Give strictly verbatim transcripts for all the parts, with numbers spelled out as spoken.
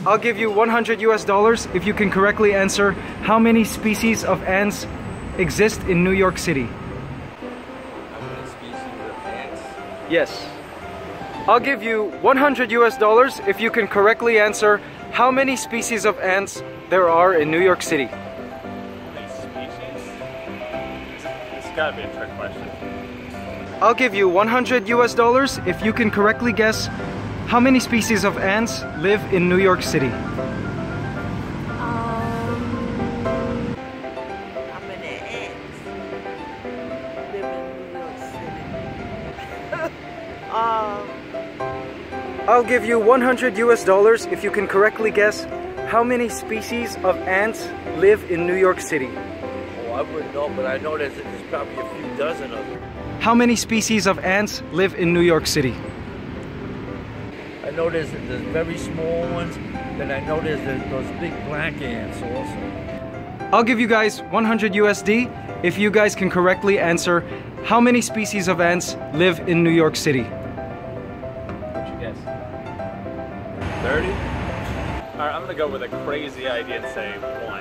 I'll give you one hundred U S dollars if you can correctly answer how many species of ants exist in New York City. How many species of ants? Yes. I'll give you one hundred U S dollars if you can correctly answer how many species of ants there are in New York City. How many species? It's gotta be a trick question. I'll give you one hundred U S dollars if you can correctly guess how many species of ants live in New York City. Um, how many ants live in New York City? um, I'll give you one hundred U S dollars if you can correctly guess how many species of ants live in New York City. Oh, I wouldn't know, but I know there's, there's probably a few dozen of them. How many species of ants live in New York City? I know there's, there's very small ones, then I know there's the, those big black ants also. I'll give you guys one hundred U S D if you guys can correctly answer how many species of ants live in New York City. What'd you guess? thirty? Alright, I'm gonna go with a crazy idea and say one.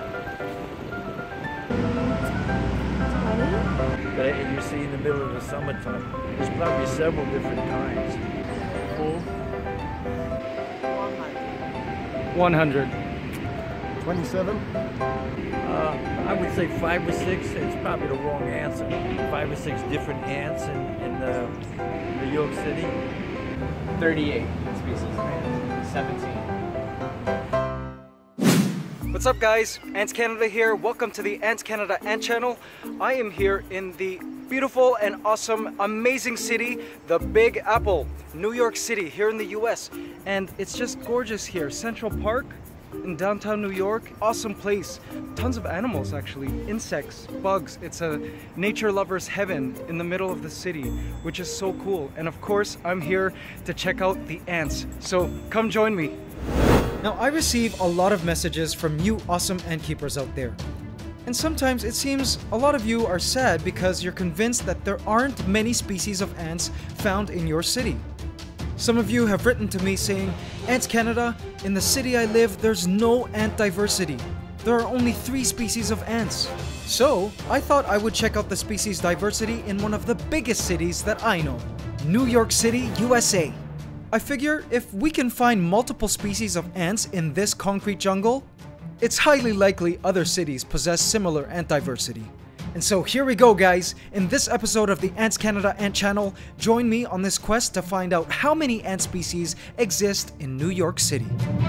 But uh, you see in the middle of the summertime, there's probably several different kinds. Full. one hundred. twenty-seven? Uh, I would say five or six. It's probably the wrong answer. Five or six different ants in, in uh, New York City. thirty-eight species of ants. seventeen. What's up guys? AntsCanada here. Welcome to the AntsCanada Ant Channel. I am here in the beautiful and awesome, amazing city, the Big Apple, New York City, here in the U S. And it's just gorgeous here. Central Park in downtown New York, awesome place. Tons of animals actually, insects, bugs. It's a nature lover's heaven in the middle of the city, which is so cool. And of course, I'm here to check out the ants. So come join me. Now, I receive a lot of messages from you awesome ant keepers out there. And sometimes it seems a lot of you are sad because you're convinced that there aren't many species of ants found in your city. Some of you have written to me saying, AntsCanada, in the city I live, there's no ant diversity. There are only three species of ants. So, I thought I would check out the species diversity in one of the biggest cities that I know, New York City, U S A. I figure if we can find multiple species of ants in this concrete jungle, it's highly likely other cities possess similar ant diversity. And so here we go guys, in this episode of the AntsCanada Ant Channel, join me on this quest to find out how many ant species exist in New York City.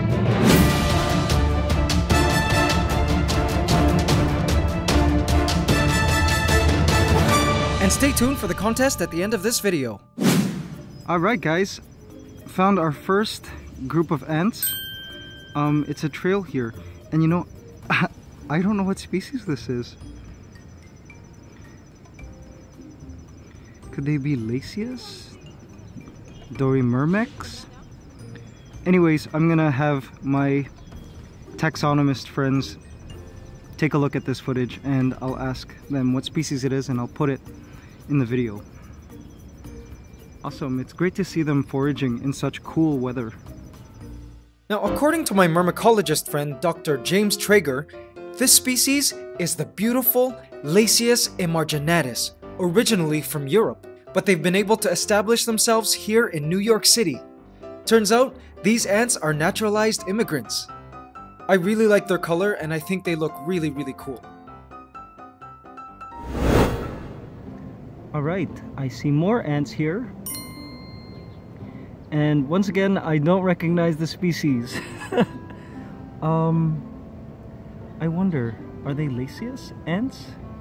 And stay tuned for the contest at the end of this video. Alright guys, found our first group of ants. Um, it's a trail here. And you know, I don't know what species this is. Could they be Lasius? Dorimyrmex? Anyways, I'm gonna have my taxonomist friends take a look at this footage and I'll ask them what species it is and I'll put it in the video. Awesome, it's great to see them foraging in such cool weather. Now, according to my myrmecologist friend, Doctor James Traeger, this species is the beautiful Lasius emarginatus, originally from Europe, but they've been able to establish themselves here in New York City. Turns out, these ants are naturalized immigrants. I really like their color and I think they look really, really cool. Alright, I see more ants here. And once again, I don't recognize the species. um, I wonder, are they Lasius ants?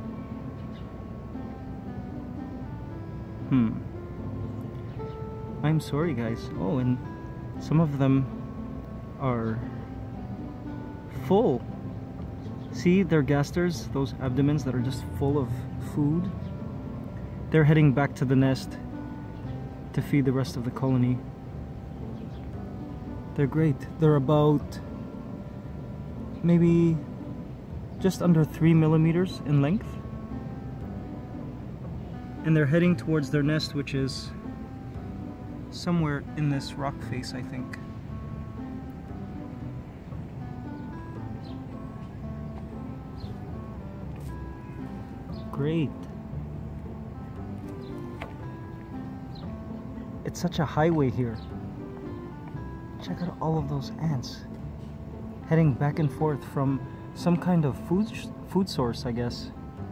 Hmm. I'm sorry guys. Oh, and some of them are full. See their gasters, those abdomens that are just full of food? They're heading back to the nest to feed the rest of the colony. They're great. They're about maybe just under three millimeters in length. And they're heading towards their nest, which is somewhere in this rock face, I think. Great. It's such a highway here. Check out all of those ants heading back and forth from some kind of food food source, I guess.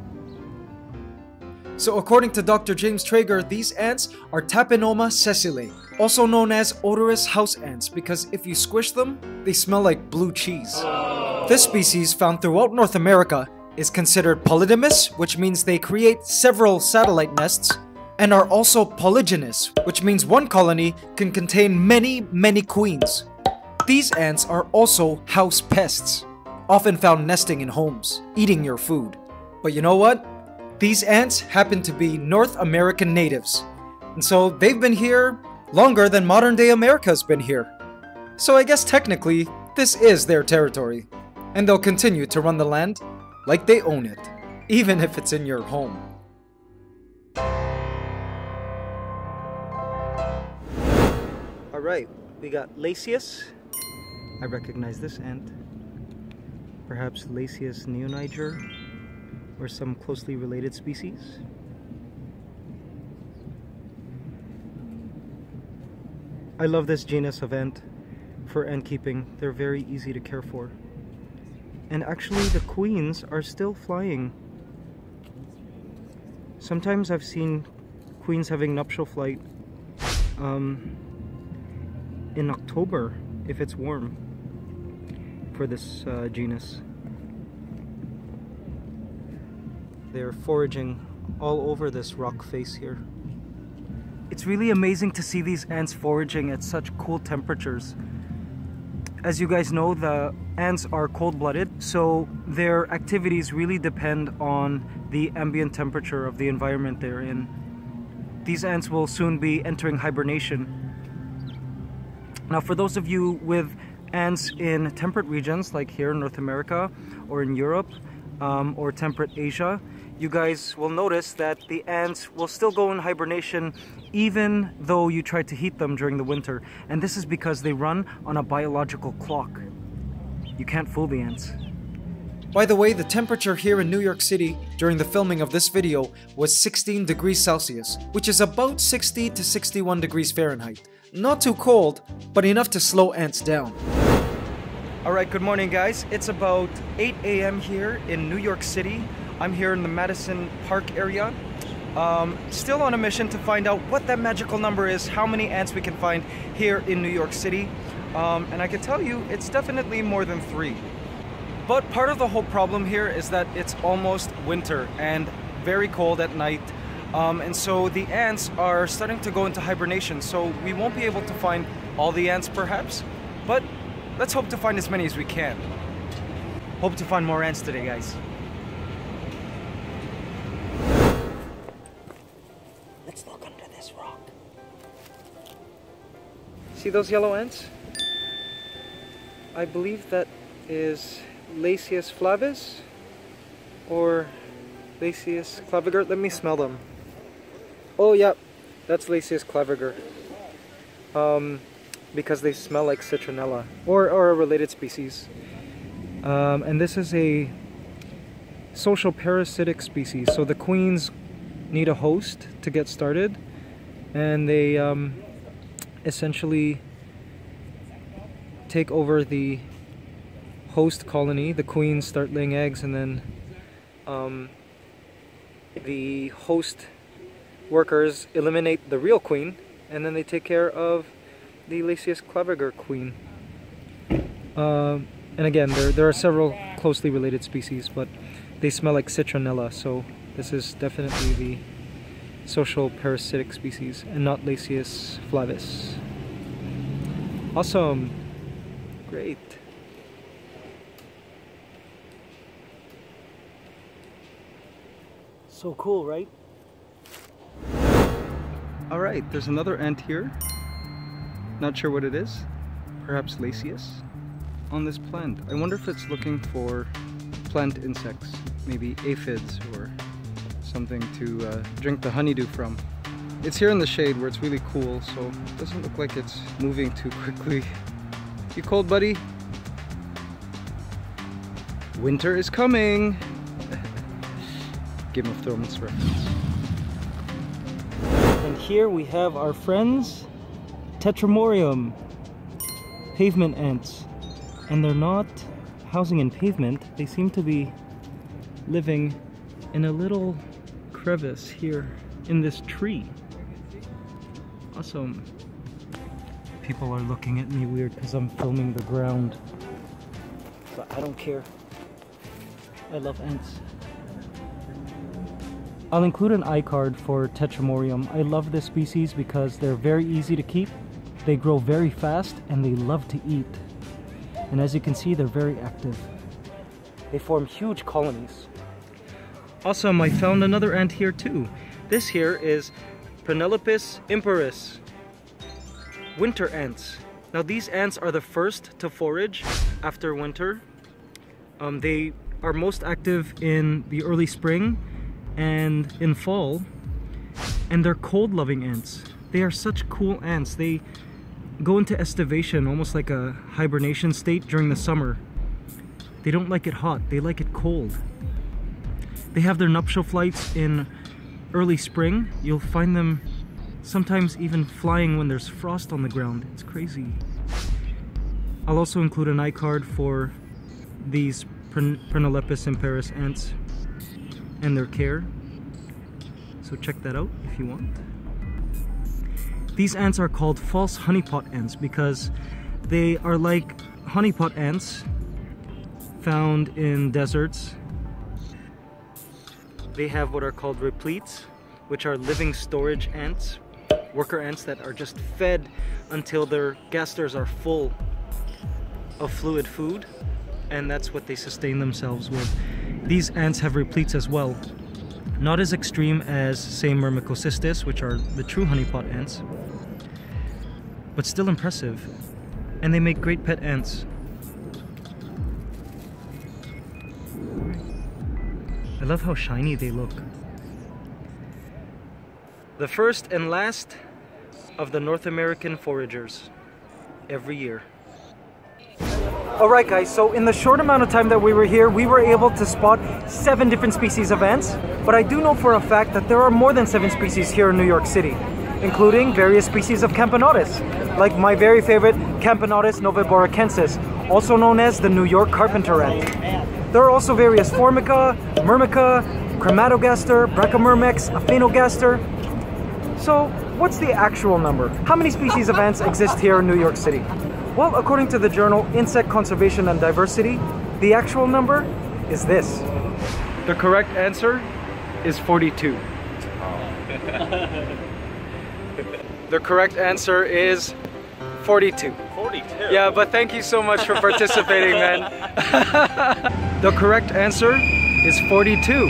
So according to Doctor James Traeger, these ants are Tapenoma sessile, also known as odorous house ants because if you squish them, they smell like blue cheese. This species, found throughout North America, is considered polygamous, which means they create several satellite nests, and are also polygynous, which means one colony can contain many, many queens. These ants are also house pests, often found nesting in homes, eating your food. But you know what? These ants happen to be North American natives, and so they've been here longer than modern-day America's been here. So I guess technically, this is their territory, and they'll continue to run the land like they own it, even if it's in your home. Alright, we got Lasius. I recognize this ant. Perhaps Lasius neoniger, or some closely related species. I love this genus of ant for ant keeping. They're very easy to care for. And actually the queens are still flying. Sometimes I've seen queens having nuptial flight um, in October if it's warm for this uh, genus. They're foraging all over this rock face here. It's really amazing to see these ants foraging at such cool temperatures. As you guys know, the ants are cold-blooded, so their activities really depend on the ambient temperature of the environment they're in. These ants will soon be entering hibernation. Now, for those of you with ants in temperate regions, like here in North America or in Europe um, or temperate Asia, you guys will notice that the ants will still go in hibernation even though you try to heat them during the winter. And this is because they run on a biological clock. You can't fool the ants. By the way, the temperature here in New York City during the filming of this video was sixteen degrees Celsius, which is about sixty to sixty-one degrees Fahrenheit. Not too cold, but enough to slow ants down. Alright, good morning guys. It's about eight A M here in New York City. I'm here in the Madison Park area. Um, still on a mission to find out what that magical number is, how many ants we can find here in New York City. Um, and I can tell you, it's definitely more than three. But part of the whole problem here is that it's almost winter and very cold at night. Um, and so the ants are starting to go into hibernation. So we won't be able to find all the ants perhaps, but let's hope to find as many as we can. Hope to find more ants today, guys. Let's look under this rock. See those yellow ants? I believe that is Lasius flavis or Lasius claviger. Let me smell them. Oh yeah, that's Lasius claviger. Um, because they smell like citronella or, or a related species. Um, and this is a social parasitic species. So the queens need a host to get started, and they um, essentially take over the host colony. The queens start laying eggs, and then um, the host workers eliminate the real queen, and then they take care of the Lasius claviger queen. Uh, and again, there, there are several closely related species, but they smell like citronella, so this is definitely the social parasitic species and not Lasius flavis. Awesome! Great! So cool, right? Alright, there's another ant here. Not sure what it is. Perhaps Lasius on this plant. I wonder if it's looking for plant insects, maybe aphids or something to uh, drink the honeydew from. It's here in the shade where it's really cool, so it doesn't look like it's moving too quickly. You cold, buddy? Winter is coming! Game of Thrones reference. And here we have our friends, Tetramorium, pavement ants. And they're not housing in pavement, they seem to be living in a little crevice here in this tree. Awesome. People are looking at me weird because I'm filming the ground. But I don't care. I love ants. I'll include an iCard for Tetramorium. I love this species because they're very easy to keep, they grow very fast, and they love to eat. And as you can see, they're very active. They form huge colonies. Awesome, I found another ant here too. This here is Penelope imperis, winter ants. Now these ants are the first to forage after winter. Um, they are most active in the early spring and in fall, and they're cold-loving ants. They are such cool ants. They go into estivation, almost like a hibernation state during the summer. They don't like it hot, they like it cold. They have their nuptial flights in early spring. You'll find them sometimes even flying when there's frost on the ground. It's crazy. I'll also include an iCard for these Penelope imperis ants and their care. So check that out if you want. These ants are called false honeypot ants because they are like honeypot ants found in deserts. They have what are called repletes, which are living storage ants, worker ants that are just fed until their gasters are full of fluid food, and that's what they sustain themselves with. These ants have repletes as well. Not as extreme as, say, Myrmecocystis, which are the true honeypot ants, but still impressive. And they make great pet ants. I love how shiny they look. The first and last of the North American foragers every year. Alright guys, so in the short amount of time that we were here, we were able to spot seven different species of ants, but I do know for a fact that there are more than seven species here in New York City, including various species of Camponotus, like my very favorite Camponotus noveboracensis, also known as the New York carpenter ant. There are also various Formica, Myrmica, Chromatogaster, Brachymyrmex, Aphanogaster. So, what's the actual number? How many species of ants exist here in New York City? Well, according to the journal Insect Conservation and Diversity, the actual number is this. The correct answer is forty-two. The correct answer is forty-two. forty-two? Yeah, but thank you so much for participating, man. The correct answer is forty-two.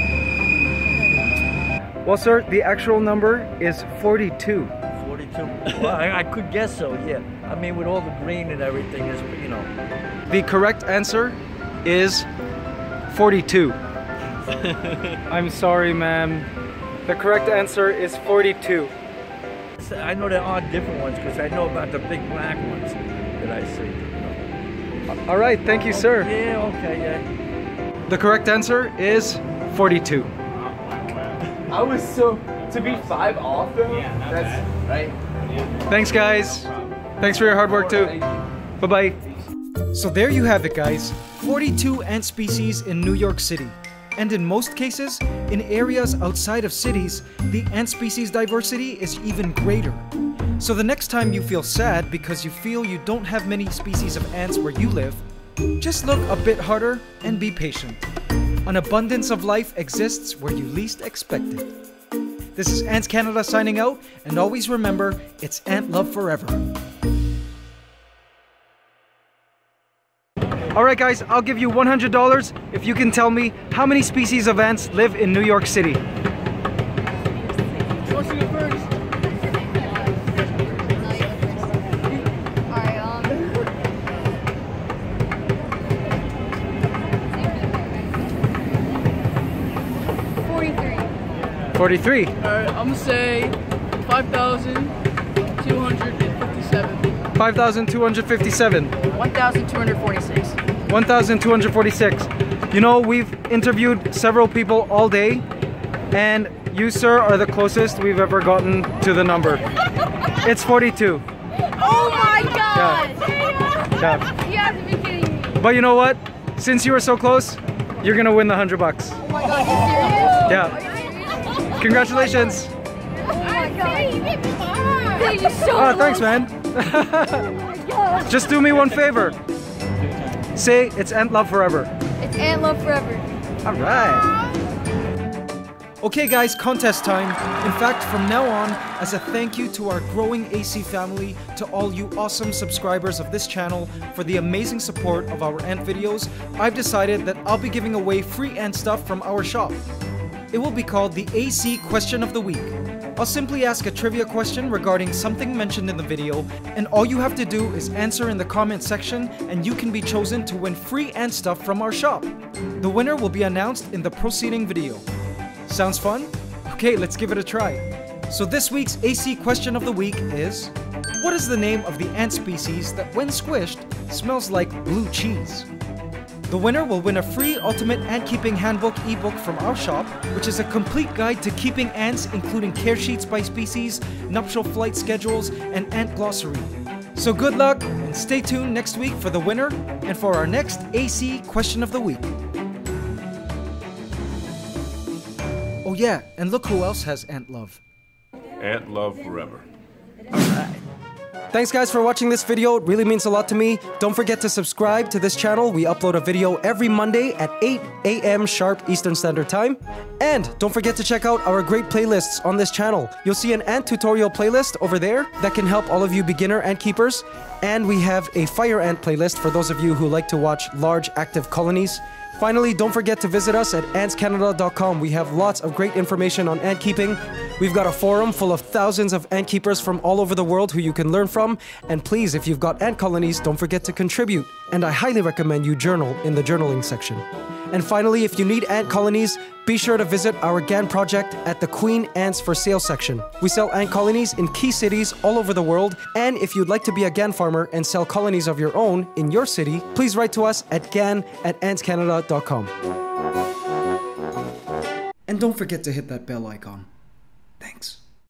Well, sir, the actual number is forty-two. forty-two. Well, I, I could guess so, yeah. I mean, with all the green and everything, is you know. The correct answer is forty-two. I'm sorry, ma'am. The correct answer is forty-two. I know there are different ones because I know about the big black ones that I see. All right, thank you, sir. Yeah, okay, yeah. The correct answer is forty-two. I was so to be five off though. Yeah, that's right. Thanks, guys. Thanks for your hard work too. Bye-bye. So there you have it, guys. forty-two ant species in New York City. And in most cases, in areas outside of cities, the ant species diversity is even greater. So the next time you feel sad because you feel you don't have many species of ants where you live, just look a bit harder and be patient. An abundance of life exists where you least expect it. This is AntsCanada signing out, and always remember, it's ant love forever. Alright guys, I'll give you one hundred dollars if you can tell me how many species of ants live in New York City. forty-three. Alright, I'm gonna say five thousand two hundred fifty-seven. five thousand two hundred fifty-seven. one thousand two hundred forty-six. one thousand two hundred forty-six. You know, we've interviewed several people all day, And you, sir, are the closest we've ever gotten to the number. It's forty-two. Oh my god! Yeah. Yeah. You have to be kidding me. But you know what? Since you were so close, you're gonna win the hundred bucks. Oh my god, you serious? Yeah. Congratulations. Oh my god. Thank you so Oh, much. thanks, man. Oh my god. Just do me one favor. Say it's Ant Love Forever. It's Ant Love Forever. All right. Okay guys, contest time. In fact, from now on, as a thank you to our growing A C family, to all you awesome subscribers of this channel for the amazing support of our ant videos, I've decided that I'll be giving away free ant stuff from our shop. It will be called the A C Question of the Week. I'll simply ask a trivia question regarding something mentioned in the video, and all you have to do is answer in the comment section, and you can be chosen to win free ant stuff from our shop. The winner will be announced in the preceding video. Sounds fun? Okay, let's give it a try. So this week's A C Question of the Week is: what is the name of the ant species that when squished smells like blue cheese? The winner will win a free Ultimate Ant Keeping Handbook ebook from our shop, which is a complete guide to keeping ants, including care sheets by species, nuptial flight schedules, and ant glossary. So good luck, and stay tuned next week for the winner and for our next A C Question of the Week. Oh yeah, and look who else has ant love. Ant Love Forever. Thanks guys for watching this video, it really means a lot to me. Don't forget to subscribe to this channel. We upload a video every Monday at eight A M sharp Eastern Standard Time. And don't forget to check out our great playlists on this channel. You'll see an ant tutorial playlist over there that can help all of you beginner ant keepers. And we have a fire ant playlist for those of you who like to watch large active colonies. Finally, don't forget to visit us at Ants Canada dot com. We have lots of great information on ant keeping. We've got a forum full of thousands of ant keepers from all over the world who you can learn from. And please, if you've got ant colonies, don't forget to contribute. And I highly recommend you journal in the journaling section. And finally, if you need ant colonies, be sure to visit our G A N project at the Queen Ants for Sale section. We sell ant colonies in key cities all over the world, and if you'd like to be a G A N farmer and sell colonies of your own in your city, please write to us at gan at Ants Canada dot com. And don't forget to hit that bell icon. Thanks.